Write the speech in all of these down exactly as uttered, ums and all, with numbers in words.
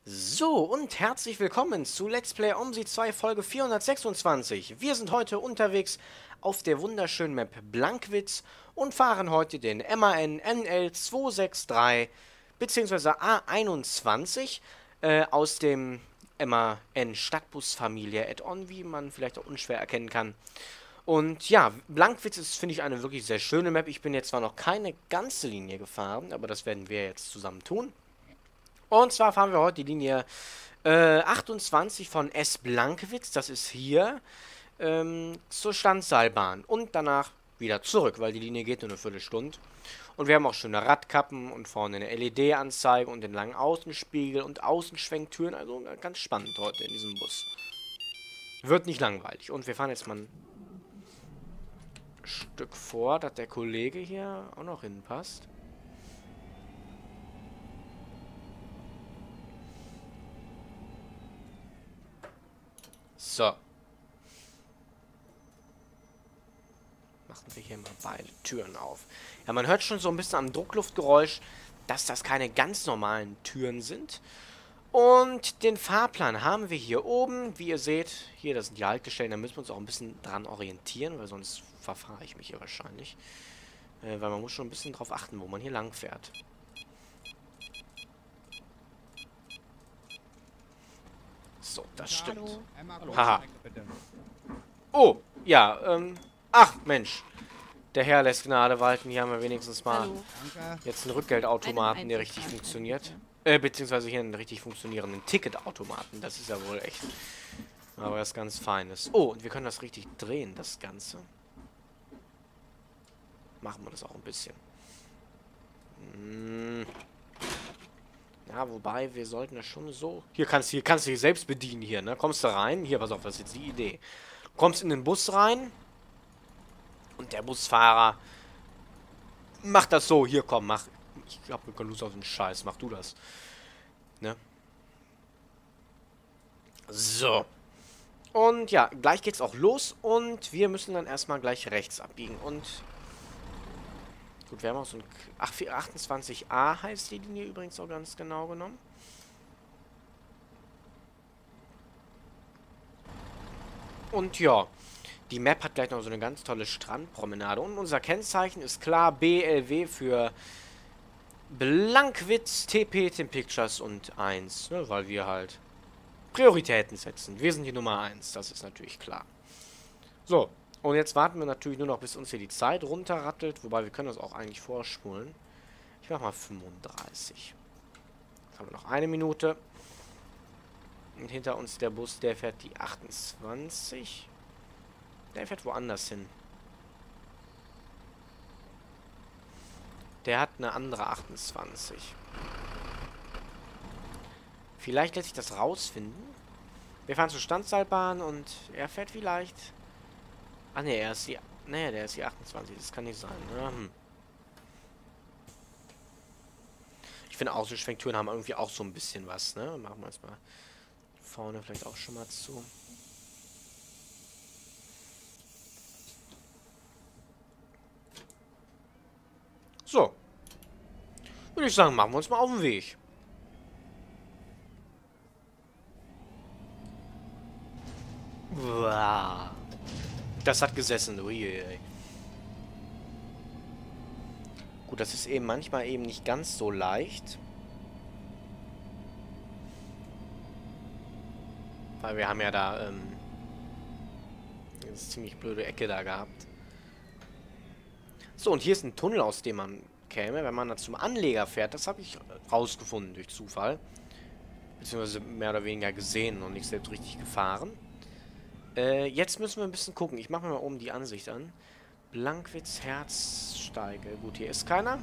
So, und herzlich willkommen zu Let's Play OMSI zwei Folge vierhundertsechsundzwanzig. Wir sind heute unterwegs auf der wunderschönen Map Blankwitz und fahren heute den M A N N L zweihundertdreiundsechzig bzw. A einundzwanzig äh, aus dem M A N Stadtbusfamilie Add-on, wie man vielleicht auch unschwer erkennen kann. Und ja, Blankwitz ist, finde ich, eine wirklich sehr schöne Map. Ich bin jetzt zwar noch keine ganze Linie gefahren, aber das werden wir jetzt zusammen tun. Und zwar fahren wir heute die Linie äh, achtundzwanzig von S. Blankwitz, das ist hier, ähm, zur Standseilbahn. Und danach wieder zurück, weil die Linie geht nur eine Viertelstunde. Und wir haben auch schöne Radkappen und vorne eine L E D-Anzeige und den langen Außenspiegel und Außenschwenktüren. Also ganz spannend heute in diesem Bus. Wird nicht langweilig. Und wir fahren jetzt mal ein Stück vor, dass der Kollege hier auch noch hinpasst. So. Machen wir hier mal beide Türen auf. Ja, man hört schon so ein bisschen am Druckluftgeräusch, dass das keine ganz normalen Türen sind. Und den Fahrplan haben wir hier oben. Wie ihr seht, hier, das sind die Haltestellen. Da müssen wir uns auch ein bisschen dran orientieren, weil sonst verfahre ich mich hier wahrscheinlich. Äh, weil man muss schon ein bisschen drauf achten, wo man hier lang fährt. So, das stimmt. Haha. Oh, ja, ähm... Ach, Mensch. Der Herr lässt Gnade walten. Hier haben wir wenigstens mal Hallo. jetzt einen Rückgeldautomaten, der richtig funktioniert. Äh, beziehungsweise hier einen richtig funktionierenden Ticketautomaten. Das ist ja wohl echt aber was ganz Feines. Oh, und wir können das richtig drehen, das Ganze. Machen wir das auch ein bisschen. Hm. Ja, wobei, wir sollten das schon so... Hier kannst, hier kannst du dich selbst bedienen, hier, ne? Kommst du rein? Hier, pass auf, das ist jetzt die Idee. Du kommst in den Bus rein und der Busfahrer macht das so. Hier, komm, mach. Ich hab keine Lust auf den Scheiß. Mach du das. Ne? So. Und ja, gleich geht's auch los und wir müssen dann erstmal gleich rechts abbiegen. Und gut, wir haben auch so ein... Ach, achtundzwanzig a heißt die Linie übrigens auch ganz genau genommen. Und ja, die Map hat gleich noch so eine ganz tolle Strandpromenade. Und unser Kennzeichen ist klar B L W für Blankwitz, T P, Team Pictures und eins. Ne, weil wir halt Prioritäten setzen. Wir sind die Nummer eins, das ist natürlich klar. So. Und jetzt warten wir natürlich nur noch, bis uns hier die Zeit runterrattelt. Wobei, wir können das auch eigentlich vorspulen. Ich mach mal fünfunddreißig. Jetzt haben wir noch eine Minute. Und hinter uns der Bus, der fährt die achtundzwanzig. Der fährt woanders hin. Der hat eine andere achtundzwanzig. Vielleicht lässt sich das rausfinden. Wir fahren zur Standseilbahn und er fährt vielleicht... Ah ne, er ist die... Ne, der ist die achtundzwanzig. Das kann nicht sein. Ne? Hm. Ich finde, Außenschwenktüren haben irgendwie auch so ein bisschen was. Ne? Machen wir jetzt mal vorne vielleicht auch schon mal zu. So. Würde ich sagen, machen wir uns mal auf den Weg. Uah. Das hat gesessen. Uiuiui. Gut, das ist eben manchmal eben nicht ganz so leicht. Weil wir haben ja da, ähm... eine ziemlich blöde Ecke da gehabt. So, und hier ist ein Tunnel, aus dem man käme, wenn man da zum Anleger fährt. Das habe ich rausgefunden durch Zufall. Beziehungsweise mehr oder weniger gesehen und nicht selbst richtig gefahren. Äh, jetzt müssen wir ein bisschen gucken. Ich mache mir mal oben die Ansicht an. Blankwitz, Herzsteige. Gut, hier ist keiner.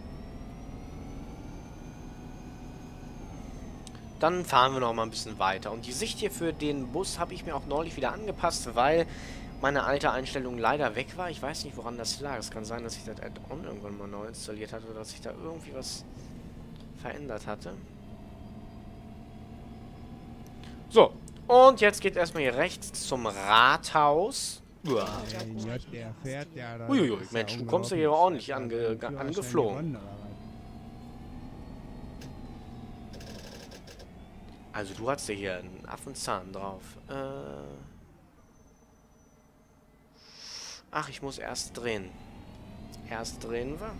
Dann fahren wir noch mal ein bisschen weiter. Und die Sicht hier für den Bus habe ich mir auch neulich wieder angepasst, weil meine alte Einstellung leider weg war. Ich weiß nicht, woran das lag. Es kann sein, dass ich das Add-on irgendwann mal neu installiert hatte oder dass sich da irgendwie was verändert hatte. So, und jetzt geht erstmal hier rechts zum Rathaus. Uah. Uiuiui, Mensch, du kommst ja hier ordentlich ange angeflogen. Also du hast ja hier einen Affenzahn drauf. Äh... Ach, ich muss erst drehen. Erst drehen wir.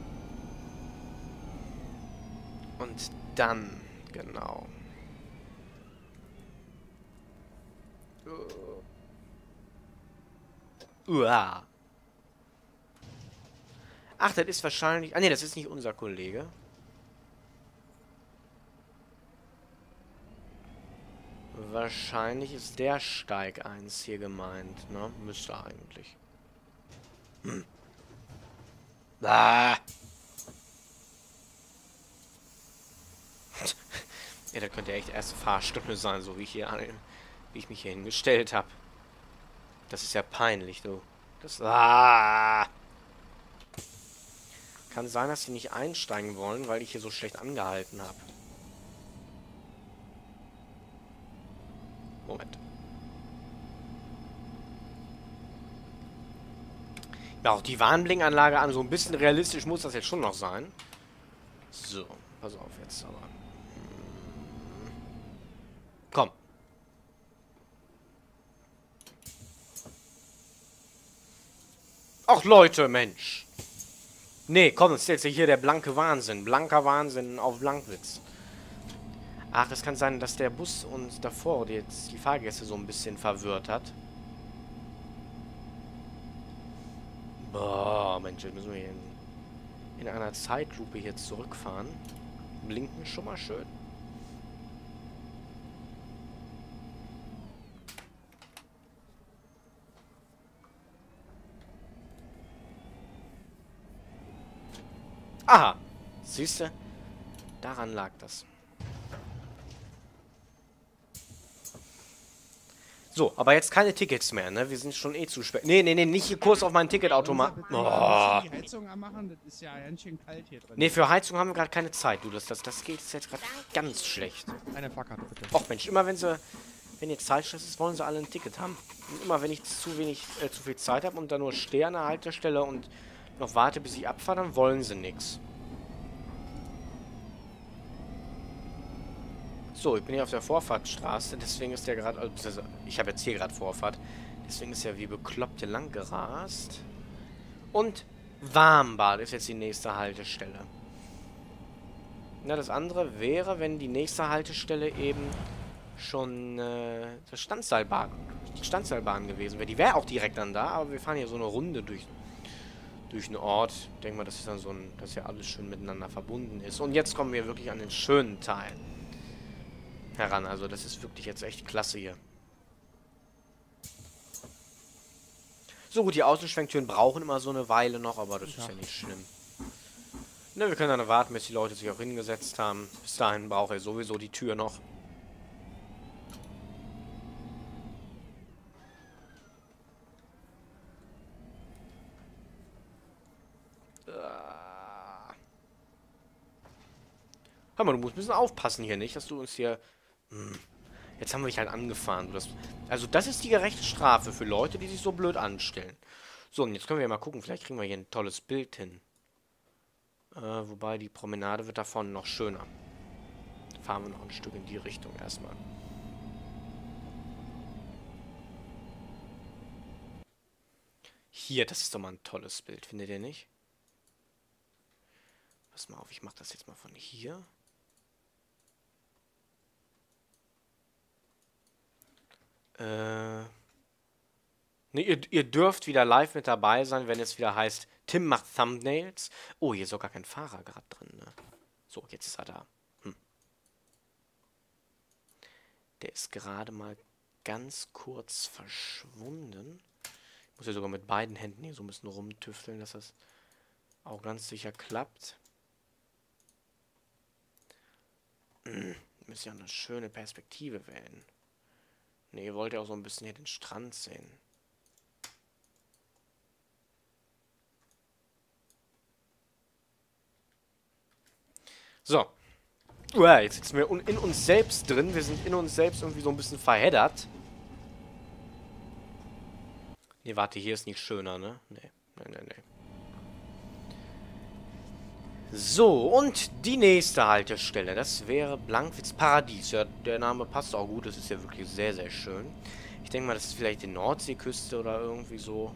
Und dann, genau. Uah. Ach, das ist wahrscheinlich... Ah, ne, das ist nicht unser Kollege. Wahrscheinlich ist der Steig eins hier gemeint, ne? Müsste eigentlich. Hm. Ah. Ja, das könnte echt erste Fahrstunde sein, so wie ich hier wie ich mich hier hingestellt habe. Das ist ja peinlich, du. Das. Ah. Kann sein, dass sie nicht einsteigen wollen, weil ich hier so schlecht angehalten habe. Moment. Ja, auch die Warnblinkanlage an. So ein bisschen realistisch muss das jetzt schon noch sein. So, pass auf jetzt aber. Komm. Ach Leute, Mensch. Nee, komm, das ist jetzt hier der blanke Wahnsinn. Blanker Wahnsinn auf Blankwitz. Ach, es kann sein, dass der Bus uns davor jetzt die Fahrgäste so ein bisschen verwirrt hat. Boah, Mensch, jetzt müssen wir hier in, in einer Zeitlupe jetzt zurückfahren. Blinken schon mal schön. Aha, siehst du? Daran lag das. So, aber jetzt keine Tickets mehr, ne? Wir sind schon eh zu spät. Nee, nee, nee, nicht hier Kurs auf meinen Ticketautomat. Oh. Die Heizung anmachen, das ist ja ganz schön kalt hier drin. Nee, für Heizung haben wir gerade keine Zeit, du. Das, das, das geht jetzt gerade ganz schlecht. Eine Fahrkarte bitte. Och Mensch, immer wenn sie, wenn jetzt Zeitstress ist, wollen sie alle ein Ticket haben. Und immer wenn ich zu wenig, äh, zu viel Zeit habe und dann nur stehe an der Haltestelle und noch warte, bis ich abfahre, dann wollen sie nichts. So, ich bin hier auf der Vorfahrtsstraße, deswegen ist der gerade, also ich habe jetzt hier gerade Vorfahrt, deswegen ist er wie bekloppt hier lang gerast. Und Warmbad ist jetzt die nächste Haltestelle. Na, das andere wäre, wenn die nächste Haltestelle eben schon äh, das Standseilbahn, die Standseilbahn gewesen wäre. Die wäre auch direkt dann da, aber wir fahren hier so eine Runde durch, durch einen Ort. Ich denke mal, das ist dann so ein, dass ja alles schön miteinander verbunden ist. Und jetzt kommen wir wirklich an den schönen Teil heran. Also das ist wirklich jetzt echt klasse hier. So gut, die Außenschwenktüren brauchen immer so eine Weile noch, aber das ist ja nicht schlimm. Ne, wir können dann warten, bis die Leute sich auch hingesetzt haben. Bis dahin braucht er sowieso die Tür noch. Hör mal, du musst ein bisschen aufpassen hier, nicht? Dass du uns hier... Hm. Jetzt haben wir dich halt angefahren. Das, also das ist die gerechte Strafe für Leute, die sich so blöd anstellen. So, und jetzt können wir ja mal gucken. Vielleicht kriegen wir hier ein tolles Bild hin. Äh, wobei die Promenade wird davon noch schöner. Fahren wir noch ein Stück in die Richtung erstmal. Hier, das ist doch mal ein tolles Bild. Findet ihr nicht? Pass mal auf, ich mache das jetzt mal von hier. Äh... Ne, ihr, ihr dürft wieder live mit dabei sein, wenn es wieder heißt, Tim macht Thumbnails. Oh, hier ist sogar kein Fahrer gerade drin, ne? So, jetzt ist er da. Hm. Der ist gerade mal ganz kurz verschwunden. Ich muss ja sogar mit beiden Händen hier so ein bisschen rumtüfteln, dass das auch ganz sicher klappt. Hm. Wir müssen ja eine schöne Perspektive wählen. Ne, ihr wollt ja auch so ein bisschen hier den Strand sehen. So. Uah, jetzt sitzen wir in uns selbst drin. Wir sind in uns selbst irgendwie so ein bisschen verheddert. Nee, warte, hier ist nicht schöner, ne? Nee, nee, nee, nee. So, und die nächste Haltestelle, das wäre Blankwitz Paradies. Ja, der Name passt auch gut, das ist ja wirklich sehr, sehr schön. Ich denke mal, das ist vielleicht die Nordseeküste oder irgendwie so.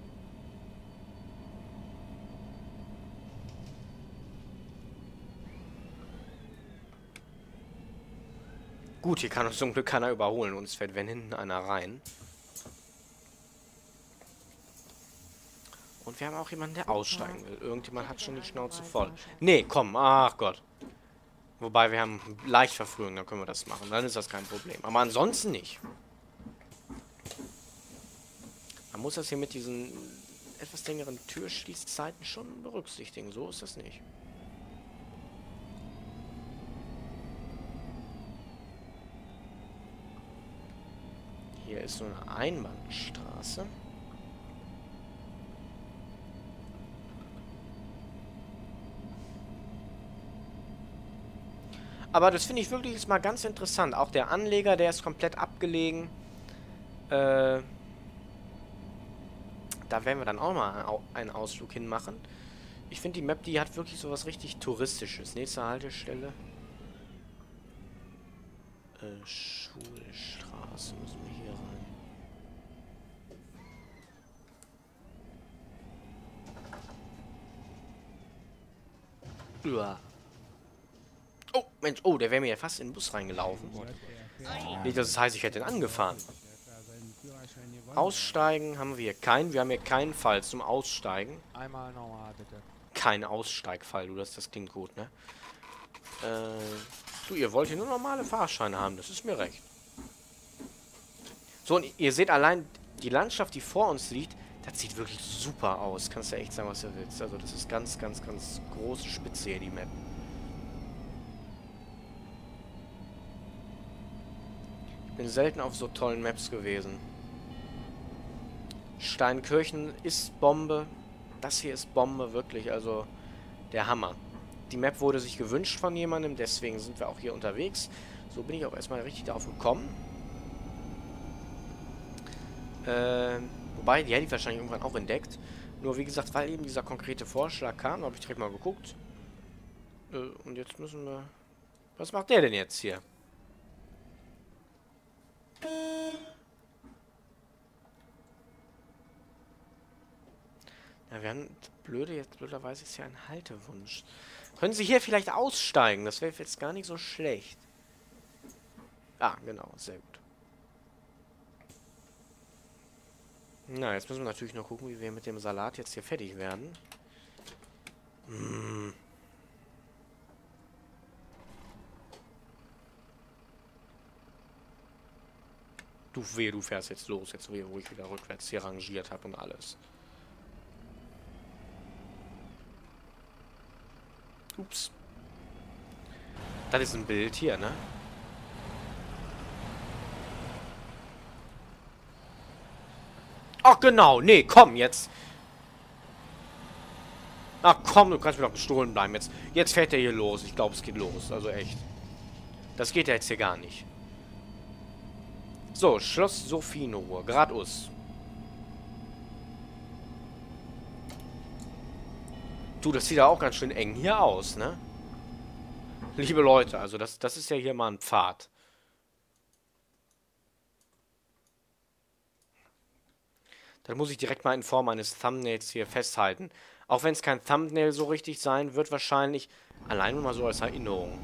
Gut, hier kann uns zum Glück keiner überholen, uns fährt wenn hinten einer rein. Und wir haben auch jemanden, der aussteigen will. Irgendjemand hat schon die Schnauze voll. Nee, komm, ach Gott. Wobei, wir haben Leichtverfrühung, dann können wir das machen. Dann ist das kein Problem. Aber ansonsten nicht. Man muss das hier mit diesen etwas längeren Türschließzeiten schon berücksichtigen. So ist das nicht. Hier ist so eine Einbahnstraße. Aber das finde ich wirklich jetzt mal ganz interessant. Auch der Anleger, der ist komplett abgelegen. Äh, da werden wir dann auch mal einen Ausflug hinmachen. Ich finde, die Map, die hat wirklich sowas richtig Touristisches. Nächste Haltestelle. Äh, Schulstraße müssen wir hier rein. Uah. Oh, Mensch, oh, der wäre mir ja fast in den Bus reingelaufen. Nicht, dass es heißt, ich hätte ihn angefahren. Aussteigen haben wir keinen. Wir haben hier keinen Fall zum Aussteigen. Einmal nochmal, bitte. Kein Aussteigfall, du, das, das klingt gut, ne? Äh, du, ihr wollt hier nur normale Fahrscheine haben, das ist mir recht. So, und ihr seht allein, die Landschaft, die vor uns liegt, das sieht wirklich super aus. Kannst du echt sagen, was du willst. Also, das ist ganz, ganz, ganz große Spitze hier, die Map. Ich bin selten auf so tollen Maps gewesen. Steinkirchen ist Bombe. Das hier ist Bombe, wirklich. Also, der Hammer. Die Map wurde sich gewünscht von jemandem, deswegen sind wir auch hier unterwegs. So bin ich auch erstmal richtig darauf gekommen. Äh, wobei, die hätte ich wahrscheinlich irgendwann auch entdeckt. Nur, wie gesagt, weil eben dieser konkrete Vorschlag kam, habe ich direkt mal geguckt. Äh, und jetzt müssen wir... Was macht der denn jetzt hier? Ja, wir haben... Blöde, jetzt blöderweise ist ja ein Haltewunsch. Können Sie hier vielleicht aussteigen? Das wäre jetzt gar nicht so schlecht. Ah, genau, sehr gut. Na, jetzt müssen wir natürlich noch gucken, wie wir mit dem Salat jetzt hier fertig werden. Hm. Du, weh, du fährst jetzt los, jetzt weh, wo ich wieder rückwärts hier rangiert habe und alles. Ups. Das ist ein Bild hier, ne? Ach genau, nee, komm, jetzt. Ach komm, du kannst mir doch gestohlen bleiben. Jetzt, jetzt fährt er hier los. Ich glaube, es geht los. Also echt. Das geht ja jetzt hier gar nicht. So, Schloss Sophienruhe. Gradus. Du, das sieht ja auch ganz schön eng hier aus, ne? Liebe Leute, also das, das ist ja hier mal ein Pfad. Das muss ich direkt mal in Form eines Thumbnails hier festhalten. Auch wenn es kein Thumbnail so richtig sein wird, wahrscheinlich. Allein nur mal so als Erinnerung.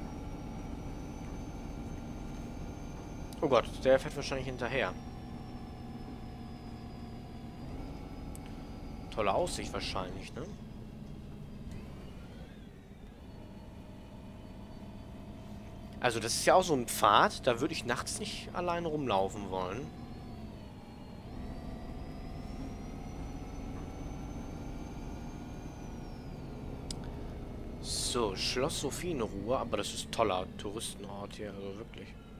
Oh Gott, der fährt wahrscheinlich hinterher. Tolle Aussicht wahrscheinlich, ne? Also das ist ja auch so ein Pfad, da würde ich nachts nicht allein rumlaufen wollen. So, Schloss Sophienruhe, aber das ist ein toller Touristenort hier, also wirklich.